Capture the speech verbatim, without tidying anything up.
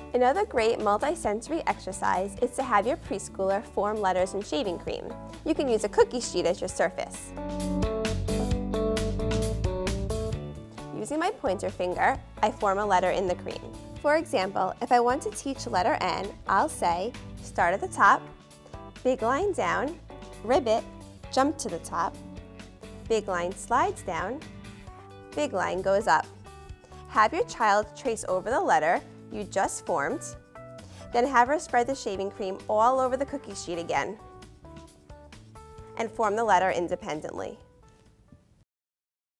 Another great multi-sensory exercise is to have your preschooler form letters in shaving cream. You can use a cookie sheet as your surface. Using my pointer finger, I form a letter in the cream. For example, if I want to teach letter N, I'll say, start at the top, big line down, ribbit, jump to the top, big line slides down, big line goes up. Have your child trace over the letter you just formed, then have her spread the shaving cream all over the cookie sheet again, and form the letter independently.